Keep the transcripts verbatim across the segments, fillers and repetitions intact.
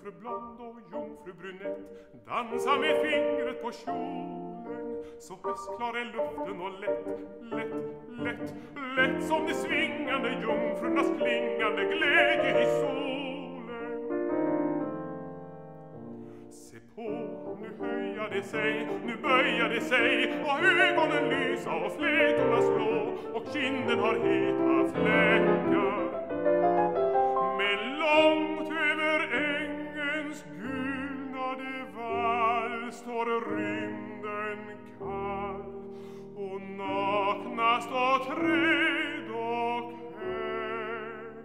jungfru blond och jungfru brunett dansa med fingret på kjolen. Så höstklar är luften och lätt, lätt, lätt, lätt som de svingande jungfrurnas klingande glädje i solen. Se på, nu höjer det sig, nu böjer det sig och ögonen lysa och flätorna slå och kinden har heta fläckar. Men långt över ängens gulnade vall står rymden kall och nakna står träd och häckar.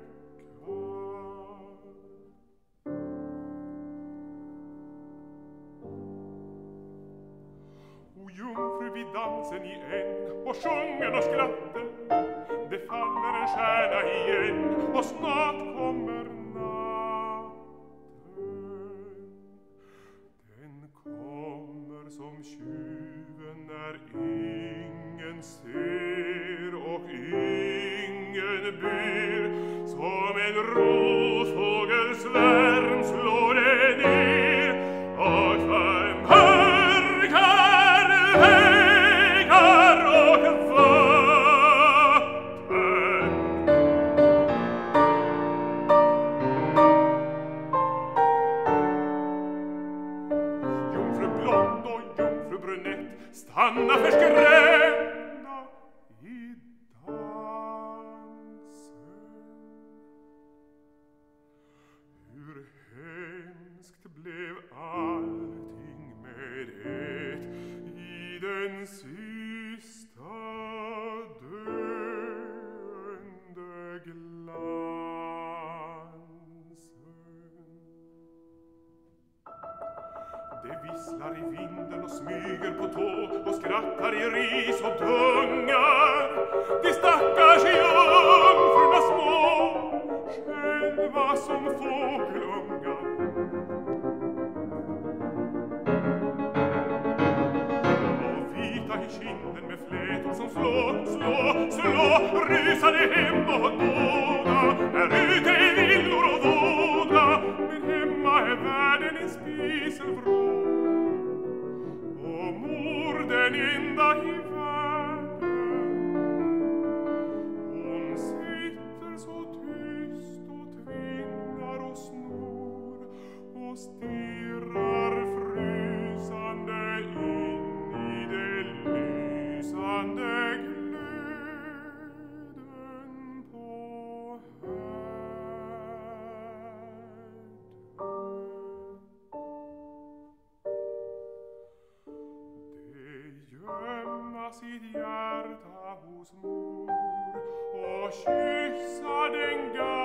O jungfru vid dansen i en och sjungen och skratten, det faller en stjärna igen och snart kommer natten. Den kommer som tjuven när ingen ser och ingen ber. Som en rovfågelsvärm slår det ner och förmörkar vägar och vatten. Jungfru blond och jungfru brunett stanna förskrämda i dansen. Hur hemskt blev allting med det i den sista döende glansen. Det visslar i vinden och smyger på tå och skrattar i ris och tungar. De stackars jungfrurna små, själva som fågelungar. Och vita i kinden med flätor som slå, slå, slå, rusade hem och dåda. Är ute i villor och våda, men hemma är världen en spiselvrå. Och mor den enda i världen, hon sitter så tyst och tvinnar och snor och stirrar frysande in i det lysande glöden på gömma sitt hjärta hos mor och kyssa den gamla